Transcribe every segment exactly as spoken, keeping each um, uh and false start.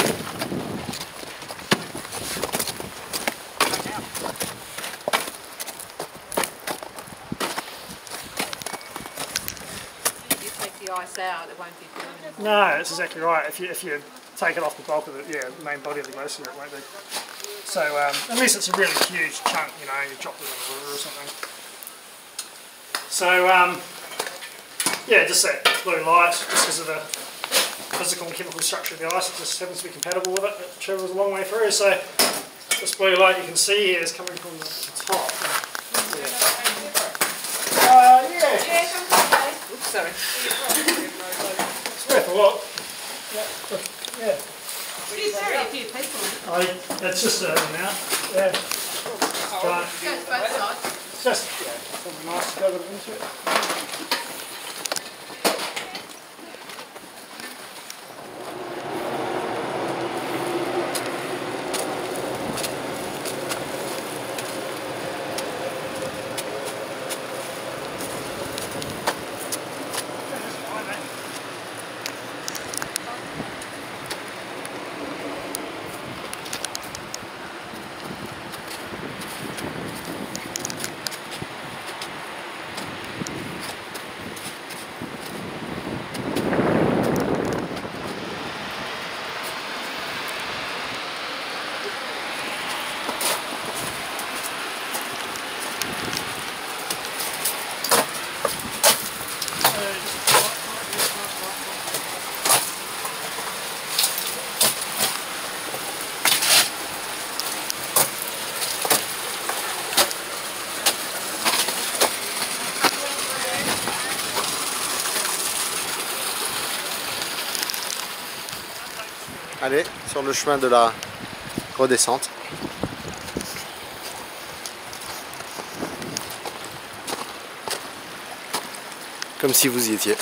Ice out, it won't be permanent. No, that's exactly right. If you if you take it off the bulk of it, yeah, the main body of the glacier, it won't be. So um, unless it's a really huge chunk, you know, you drop it in the river or something. So um, yeah, just that blue light, just because of the physical and chemical structure of the ice, it just happens to be compatible with it. It travels a long way through. So this blue light you can see here is coming from the top. Yeah. Uh, yeah. Oops, sorry. It's worth a look. Yeah. Yeah. It's very a few people in it. I, it's just an amount. Yeah. But Goes both sides. it's just, yeah, something nice to go into it. Allez, sur le chemin de la redescente. Comme si vous y étiez.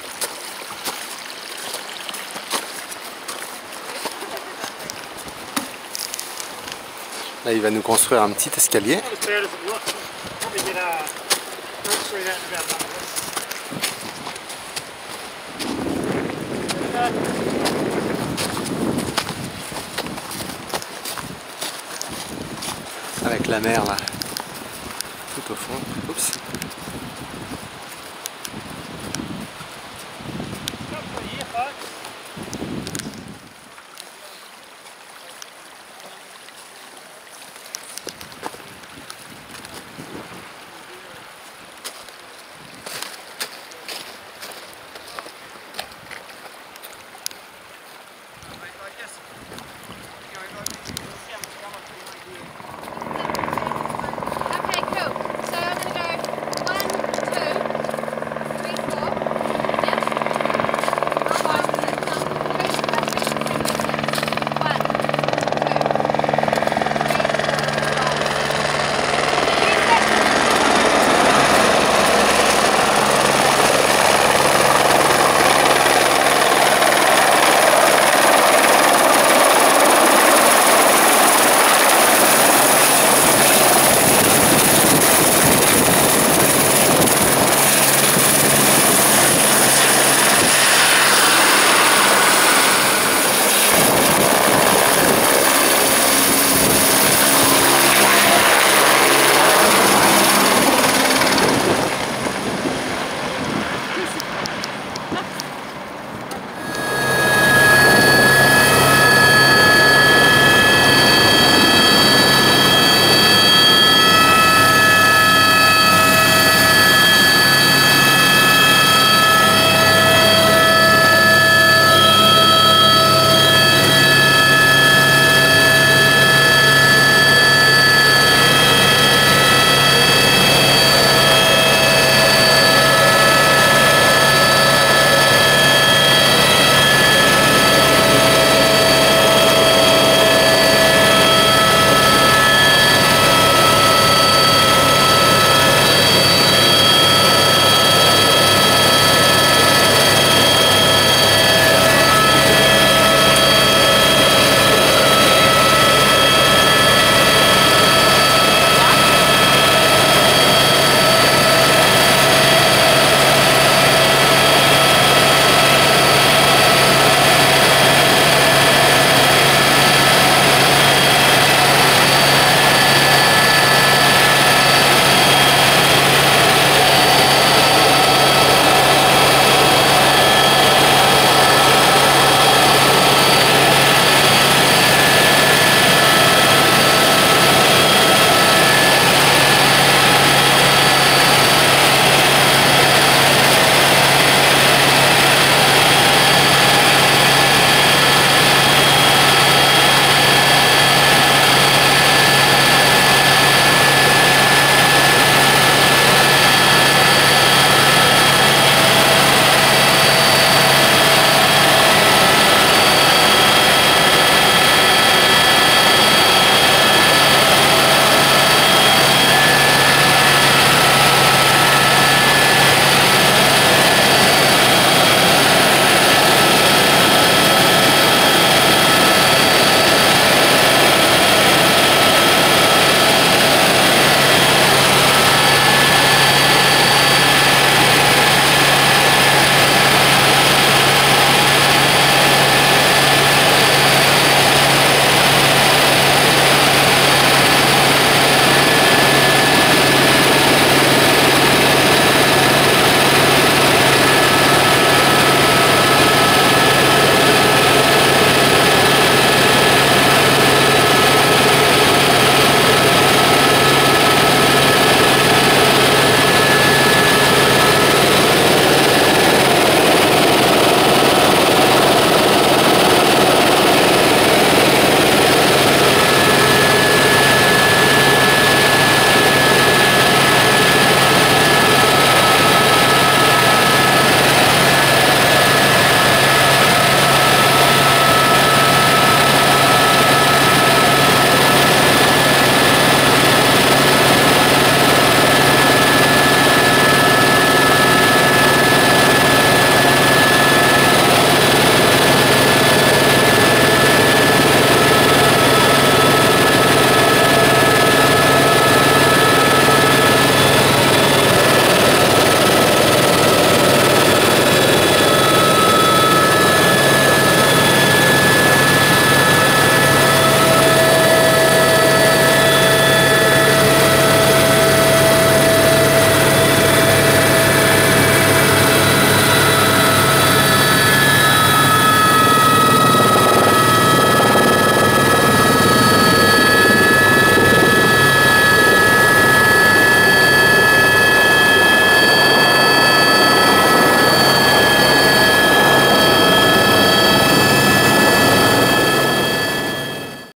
Là, il va nous construire un petit escalier. Avec la mer là, tout au fond. Oups.